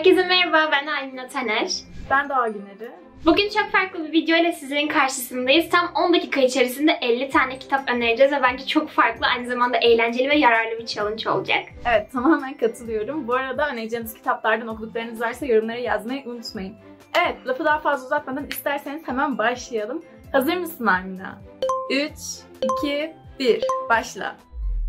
Herkese merhaba, ben Almina Taner. Ben Doğa Güner'i. Bugün çok farklı bir video ile sizlerin karşısındayız. Tam 10 dakika içerisinde 50 tane kitap önereceğiz ve bence çok farklı, aynı zamanda eğlenceli ve yararlı bir challenge olacak. Evet, tamamen katılıyorum. Bu arada önereceğiniz kitaplardan okuduklarınız varsa yorumlara yazmayı unutmayın. Evet, lafı daha fazla uzatmadan isterseniz hemen başlayalım. Hazır mısın Almina? 3, 2, 1, başla.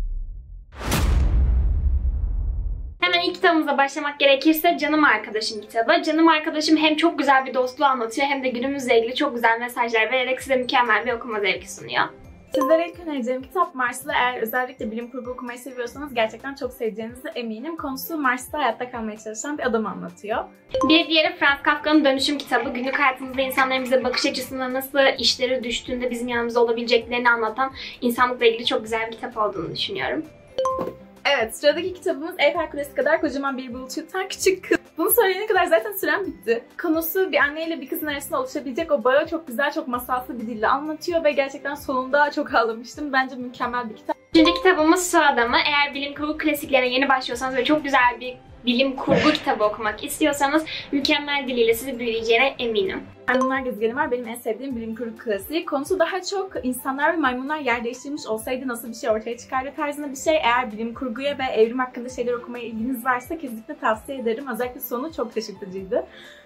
Hemen ilk kitabımıza başlamak gerekirse Canım Arkadaşım kitabı. Canım Arkadaşım hem çok güzel bir dostluğu anlatıyor hem de günümüzle ilgili çok güzel mesajlar vererek size mükemmel bir okuma zevki sunuyor. Sizlere ilk önereceğim kitap Mars'ta. Eğer özellikle bilim kurgu okumayı seviyorsanız gerçekten çok seveceğinize eminim. Konusu Mars'ta hayatta kalmaya çalışan bir adamı anlatıyor. Bir diğeri Franz Kafka'nın Dönüşüm kitabı. Günlük hayatımızda insanların bize bakış açısında nasıl işleri düştüğünde bizim yanımızda olabileceklerini anlatan insanlıkla ilgili çok güzel bir kitap olduğunu düşünüyorum. Evet, sıradaki kitabımız Eyfel Kulesi kadar kocaman bir bulut yutan küçük kız. Bunu söyleyene kadar zaten sürem bitti. Konusu bir anneyle bir kızın arasında oluşabilecek o bağı çok güzel, çok masalsı bir dille anlatıyor ve gerçekten sonunda çok ağlamıştım. Bence mükemmel bir kitap. Üçüncü kitabımız Su Adamı. Eğer bilim kurgu klasiklerine yeni başlıyorsanız ve çok güzel bir bilim kurgu kitabı okumak istiyorsanız mükemmel diliyle sizi büyüleyeceğine eminim. Maymunlar Gezegeni var. Benim en sevdiğim bilim kurgu klasiği. Konusu daha çok insanlar ve maymunlar yer değiştirmiş olsaydı nasıl bir şey ortaya çıkardı tarzında bir şey. Eğer bilim kurguya ve evrim hakkında şeyler okumaya ilginiz varsa kesinlikle tavsiye ederim. Özellikle sonu çok şaşırtıcıydı.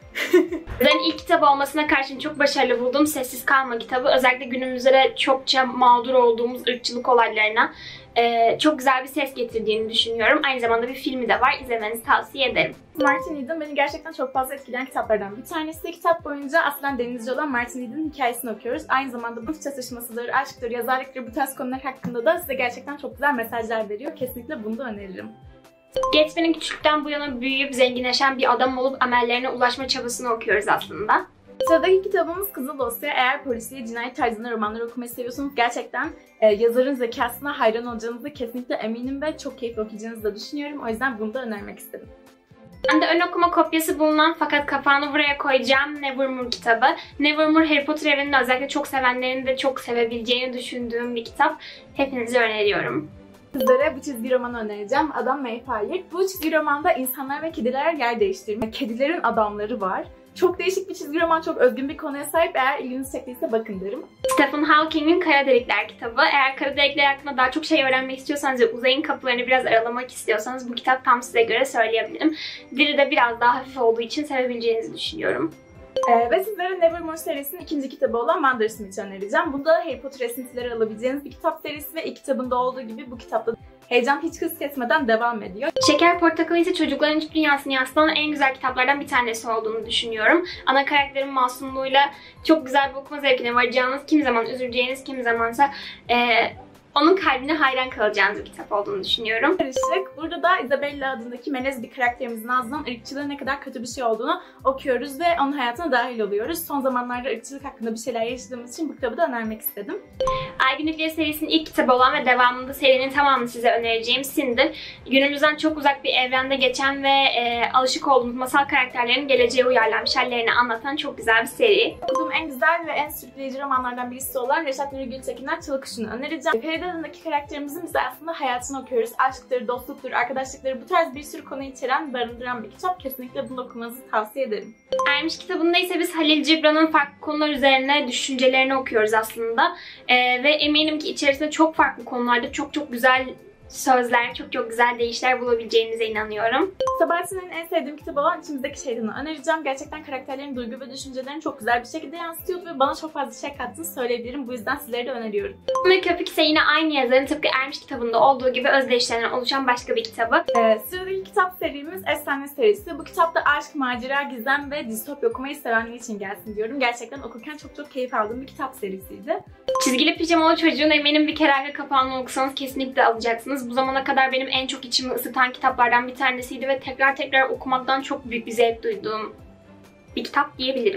Ben ilk kitap olmasına karşın çok başarılı bulduğum Sessiz Kalma kitabı. Özellikle günümüzde de çokça mağdur olduğumuz ırkçılık olaylarına çok güzel bir ses getirdiğini düşünüyorum. Aynı zamanda bir filmi de var. İzlemenizi tavsiye ederim. Martin Eden beni gerçekten çok fazla etkileyen kitaplardan bir tanesi. Kitap boyunca aslen denizci olan Martin Eden'in hikayesini okuyoruz. Aynı zamanda bu çatışmasıdır, aşktır, yazarlıktır, bu tarz konular hakkında da size gerçekten çok güzel mesajlar veriyor. Kesinlikle bunu da öneririm. Gatsby'nin küçükten bu yana büyüyüp zenginleşen bir adam olup amellerine ulaşma çabasını okuyoruz aslında. Sıradaki kitabımız Kızıl Dosya. Eğer polisiye cinayet tarzında romanlar okumayı seviyorsanız gerçekten yazarın zekasına hayran olacağınızı kesinlikle eminim ve çok keyifli okuyacağınızı da düşünüyorum. O yüzden bunu da önermek istedim. Ben de ön okuma kopyası bulunan fakat kapağını buraya koyacağım Nevermore kitabı. Nevermore, Harry Potter evrenini özellikle çok sevenlerin de çok sevebileceğini düşündüğüm bir kitap. Hepinize öneriyorum. Sizlere bu çizgi romanı önereceğim. Adam Mayfire. Bu çizgi romanda insanlar ve kediler yer değiştirme. Kedilerin adamları var. Çok değişik bir çizgi roman, çok özgün bir konuya sahip. Eğer ilginizi çektiyse bakın derim. Stephen Hawking'in Kara Delikler kitabı. Eğer kara delikler hakkında daha çok şey öğrenmek istiyorsanız ve uzayın kapılarını biraz aralamak istiyorsanız bu kitap tam size göre söyleyebilirim. Dili de biraz daha hafif olduğu için sevebileceğinizi düşünüyorum. Ve sizlere Nevermore serisinin ikinci kitabı olan Wandersmith'i önereceğim. Bu da Harry Potter esintileri alabileceğiniz bir kitap serisi ve ilk kitabında olduğu gibi bu kitapta heyecan hiç hız kesmeden devam ediyor. Şeker Portakalı ise çocukların iç dünyasını yansıtan en güzel kitaplardan bir tanesi olduğunu düşünüyorum. Ana karakterin masumluğuyla çok güzel bir okuma zevkine varacağınız, kimi zaman üzüleceğiniz, kimi zamansa onun kalbine hayran kalacağınız bir kitap olduğunu düşünüyorum. Karışık. Burada da Isabella adındaki melez bir karakterimizin ağzından ırkçılığın ne kadar kötü bir şey olduğunu okuyoruz ve onun hayatına dahil oluyoruz. Son zamanlarda ırkçılık hakkında bir şeyler yaşadığımız için bu kitabı da önermek istedim. Ay Günlükleri serisinin ilk kitabı olan ve devamında serinin tamamını size önereceğim Cinder. Günümüzden çok uzak bir evrende geçen ve alışık olduğumuz masal karakterlerin geleceğe uyarlanmış hallerini anlatan çok güzel bir seri. Okuduğum en güzel ve en sürükleyici romanlardan birisi olan Reşat Nuri Gültekin'den Çalı Kuşu'nu önereceğim. Feride adındaki karakterimizin biz aslında hayatını okuyoruz. Aşktır, dostluktur, arkadaşlıkları, bu tarz bir sürü konuyu içeren, barındıran bir kitap. Kesinlikle bunu okumanızı tavsiye ederim. Ermiş kitabında ise biz Halil Cibran'ın farklı konular üzerine düşüncelerini okuyoruz aslında. Ve eminim ki içerisinde çok farklı konularda çok güzel sözler, çok güzel deyişler bulabileceğinize inanıyorum. Sabahattin'in en sevdiğim kitabı olan İçimizdeki Şeytan'ı önereceğim. Gerçekten karakterlerin duygu ve düşüncelerini çok güzel bir şekilde yansıtıyordu ve bana çok fazla şey kattığını söyleyebilirim. Bu yüzden sizlere de öneriyorum. Ve Köpük ise yine aynı yazarın tıpkı Ermiş kitabında olduğu gibi özdeyişlerden oluşan başka bir kitabı. Sıradaki kitap serimiz Efsane serisi. Bu kitapta aşk, macera, gizem ve distopya okumayı sevenler için gelsin diyorum. Gerçekten okurken çok keyif aldığım bir kitap serisiydi. Çizgili Pijamalı Çocuğun eminim bir kere arka kapağını okusanız kesinlikle alacaksınız. Bu zamana kadar benim en çok içimi ısıtan kitaplardan bir tanesiydi ve tekrar okumaktan çok büyük bir zevk duyduğum bir kitap diyebilirim.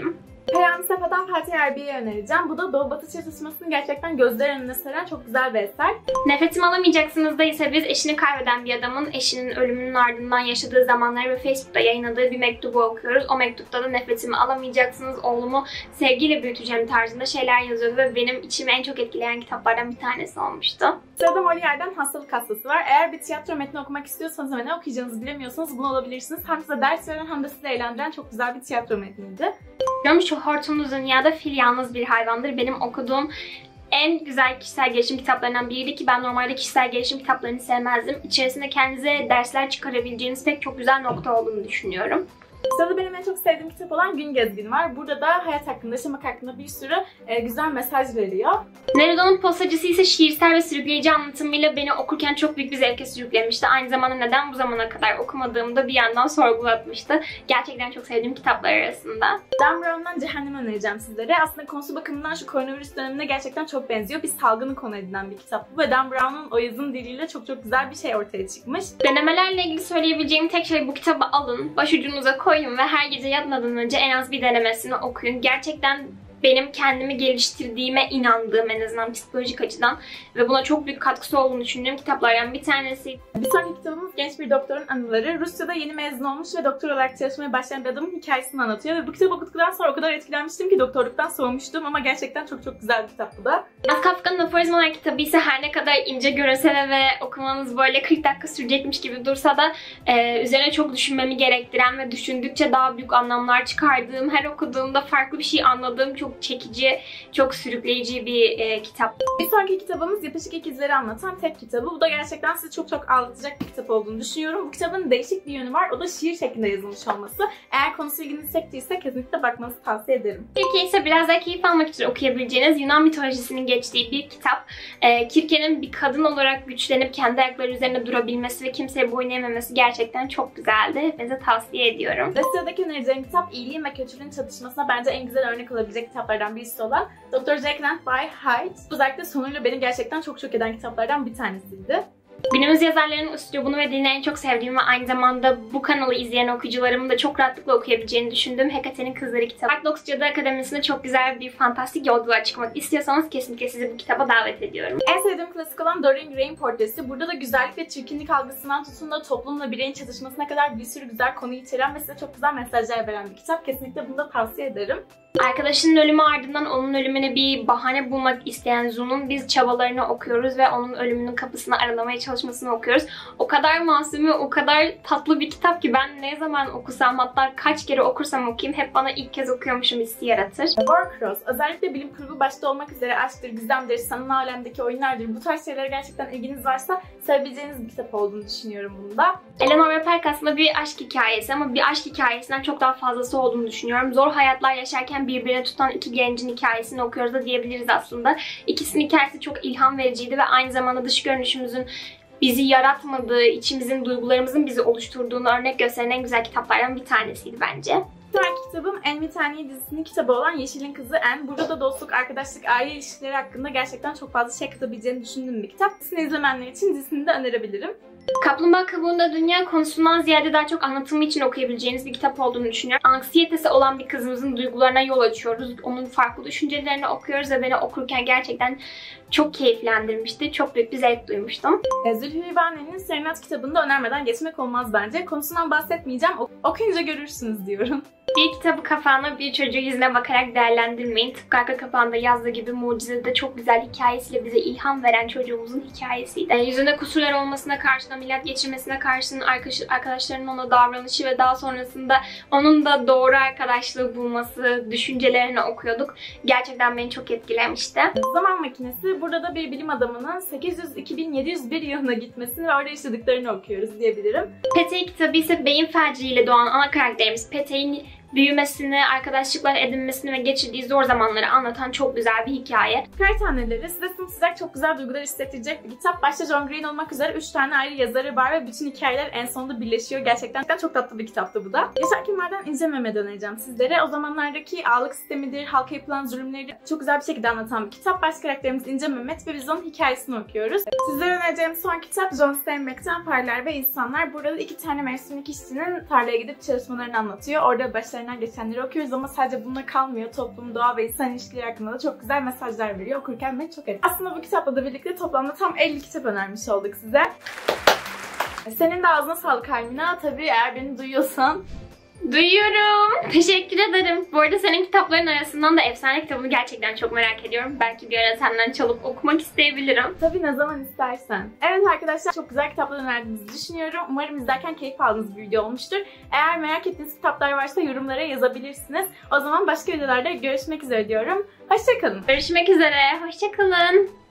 Peyami Safa'dan Fatih Erbi'yi önereceğim. Bu da Doğu Batı çatışmasını gerçekten gözler önüne seren çok güzel bir eser. Nefesimi alamayacaksınız da ise biz eşini kaybeden bir adamın eşinin ölümünün ardından yaşadığı zamanları ve Facebook'ta yayınladığı bir mektubu okuyoruz. O mektupta da nefesimi alamayacaksınız, oğlumu sevgiyle büyüteceğim tarzında şeyler yazıyordu ve benim içimi en çok etkileyen kitaplardan bir tanesi olmuştu. Sırada Molière'den Hastalık Hastası var. Eğer bir tiyatro metni okumak istiyorsanız ve ne okuyacağınızı bilemiyorsanız bunu alabilirsiniz. Hem size ders veren hem de sizi eğlendiren çok güzel bir tiyatro metniydi. Şu Hortumlu Dünya'da fil yalnız bir hayvandır. Benim okuduğum en güzel kişisel gelişim kitaplarından biriydi ki ben normalde kişisel gelişim kitaplarını sevmezdim. İçerisinde kendinize dersler çıkarabileceğiniz pek çok güzel nokta olduğunu düşünüyorum. Sırada benim en çok sevdiğim kitap olan Gün Gezgin var. Burada da hayat hakkında, yaşamak hakkında bir sürü güzel mesaj veriyor. Nerudo'nun Postacısı ise şiirsel ve sürükleyici anlatımıyla beni okurken çok büyük bir zevke sürüklemişti. Aynı zamanda neden bu zamana kadar okumadığımı bir yandan sorgulatmıştı. Gerçekten çok sevdiğim kitaplar arasında. Dan Brown'dan Cehennem'i önereceğim sizlere. Aslında konusu bakımından şu koronavirüs dönemine gerçekten çok benziyor. Bir salgını konu edilen bir kitap bu ve Dan Brown'un o yazım diliyle çok güzel bir şey ortaya çıkmış. Denemelerle ilgili söyleyebileceğim tek şey bu kitabı alın, başucunuza koyun ve her gece yatmadan önce en az bir denemesini okuyun. Gerçekten benim kendimi geliştirdiğime inandığım, en azından psikolojik açıdan ve buna çok büyük katkısı olduğunu düşündüğüm kitaplardan bir tanesi. Bir sonraki kitabımız Genç Bir Doktorun Anıları. Rusya'da yeni mezun olmuş ve doktor olarak çalışmaya başlayan bir adamın hikayesini anlatıyor ve bu kitabı okuduktan sonra o kadar etkilenmiştim ki doktorluktan soğumuştum ama gerçekten çok güzel bir kitap bu da. Franz Kafka'nın Aforizmalar kitabı ise her ne kadar ince görünse de ve okumanız böyle 40 dakika sürecekmiş gibi dursa da üzerine çok düşünmemi gerektiren ve düşündükçe daha büyük anlamlar çıkardığım, her okuduğumda farklı bir şey anladığım çok çekici, çok sürükleyici bir kitap. Bir sonraki kitabımız Yapışık İkizleri anlatan tek kitabı. Bu da gerçekten sizi çok ağlatacak bir kitap olduğunu düşünüyorum. Bu kitabın değişik bir yönü var. O da şiir şeklinde yazılmış olması. Eğer konusu ilginizi çektiyse kesinlikle bakmanızı tavsiye ederim. Kirke ise biraz daha keyif almak için okuyabileceğiniz Yunan mitolojisinin geçtiği bir kitap. Kirke'nin bir kadın olarak güçlenip kendi ayakları üzerinde durabilmesi ve kimseye boyun eğmemesi gerçekten çok güzeldi. Hepinize tavsiye ediyorum. Ve sıradaki önereceğim kitap iyiliğin ve kötülüğün çatışmasına bence en güzel örnek olabilecek kitaplardan birisi olan Dr. Jekyll and Hyde. Özellikle sonuyla beni gerçekten çok eden kitaplardan bir tanesiydi. Günümüz yazarlarının üslubunu ve dilini en çok sevdiğim ve aynı zamanda bu kanalı izleyen okuyucularımın da çok rahatlıkla okuyabileceğini düşündüğüm Hekate'nin Kızları kitabı. Farklı Cadı Akademisi'nde çok güzel bir fantastik yolculuğa çıkmak istiyorsanız kesinlikle sizi bu kitaba davet ediyorum. En sevdiğim klasik olan Dorian Gray'in Portresi. Burada da güzellik ve çirkinlik algısından tutun da toplumla bireyin çatışmasına kadar bir sürü güzel konu içeren ve size çok güzel mesajlar veren bir kitap. Kesinlikle bunu da tavsiye ederim. Arkadaşının ölümü ardından onun ölümüne bir bahane bulmak isteyen Zu'nun biz çabalarını okuyoruz ve onun ölümünün kapısını aralamaya çalışmasını okuyoruz. O kadar masum ve o kadar tatlı bir kitap ki ben ne zaman okusam, hatta kaç kere okursam okuyayım hep bana ilk kez okuyormuşum hissi yaratır. Warcross, özellikle bilim kurgu başta olmak üzere aşktır, gizemdir, sanal alemdeki oyunlardır. Bu tarz şeylere gerçekten ilginiz varsa sevebileceğiniz bir kitap olduğunu düşünüyorum bunda. Eleanor ve Perk aslında bir aşk hikayesi ama bir aşk hikayesinden çok daha fazlası olduğunu düşünüyorum. Zor hayatlar yaşarken birbirine tutan iki gencin hikayesini okuyoruz da diyebiliriz aslında. İkisinin hikayesi çok ilham vericiydi ve aynı zamanda dış görünüşümüzün bizi yaratmadığı, içimizin, duygularımızın bizi oluşturduğunu örnek gösteren en güzel kitaplardan bir tanesiydi bence. Sonraki kitabım En Bir Tane dizisinin kitabı olan Yeşil'in Kızı En. Burada da dostluk, arkadaşlık, aile ilişkileri hakkında gerçekten çok fazla şey katabileceğini düşündüğüm bir kitap. Dizisini izlemenler için dizisini de önerebilirim. Kaplumbağa Kabuğunda Dünya konusundan ziyade daha çok anlatımı için okuyabileceğiniz bir kitap olduğunu düşünüyorum. Anksiyetesi olan bir kızımızın duygularına yol açıyoruz. Onun farklı düşüncelerini okuyoruz ve beni okurken gerçekten çok keyiflendirmişti. Çok büyük bir zevk duymuştum. Zülfü Livaneli'nin Serenat kitabını da önermeden geçmek olmaz bence. Konusundan bahsetmeyeceğim. Okuyunca görürsünüz diyorum. Bir kitabı kapağına bir çocuğu yüzüne bakarak değerlendirmeyin. Tıpkı arka kapağında yazdığı gibi mucizede çok güzel hikayesiyle bize ilham veren çocuğumuzun hikayesiydi. Yüzünde kusurlar olmasına karşın, ameliyat geçirmesine karşın arkadaşlarının ona davranışı ve daha sonrasında onun da doğru arkadaşlığı bulması, düşüncelerini okuyorduk. Gerçekten beni çok etkilemişti. Zaman Makinesi, burada da bir bilim adamının 800-2701 yılına gitmesini ve orada yaşadıklarını okuyoruz diyebilirim. Peteği kitabı ise beyin felciyle doğan ana karakterimiz Peteğin büyümesini, arkadaşlıklar edinmesini ve geçirdiği zor zamanları anlatan çok güzel bir hikaye. Kar Taneleri size sımsıcak çok güzel duygular hissettirecek bir kitap. Başta John Green olmak üzere 3 tane ayrı yazarı var ve bütün hikayeler en sonunda birleşiyor. Gerçekten çok tatlı bir kitaptı bu da. Yaşar Kemal'den İnce Mehmet'i önereceğim sizlere. O zamanlardaki ağalık sistemidir, halka yapılan zulümleri çok güzel bir şekilde anlatan bir kitap. Baş karakterimiz İnce Mehmet ve biz onun hikayesini okuyoruz. Sizlere önereceğim son kitap John Steinbeck'ten Parlar ve İnsanlar. Burada da 2 tane mevsimlik işçinin tarlaya gidip çalışmalarını anlatıyor. Orada başarılı başlarından geçenleri okuyoruz ama sadece bununla kalmıyor. Toplum, doğa ve insan ilişkileri hakkında da çok güzel mesajlar veriyor. Okurken beni çok etkiledi. Aslında bu kitapla da birlikte toplamda tam 50 kitap önermiş olduk size. Senin de ağzına sağlık Almina. Tabii eğer beni duyuyorsan. Duyuyorum. Teşekkür ederim. Bu arada senin kitapların arasından da efsane kitabını gerçekten çok merak ediyorum. Belki bir ara senden çalıp okumak isteyebilirim. Tabii ne zaman istersen. Evet arkadaşlar, çok güzel kitaplar önerdiğinizi düşünüyorum. Umarım izlerken keyif aldığınız bir video olmuştur. Eğer merak ettiğiniz kitaplar varsa yorumlara yazabilirsiniz. O zaman başka videolarda görüşmek üzere diyorum. Hoşça kalın. Görüşmek üzere. Hoşça kalın.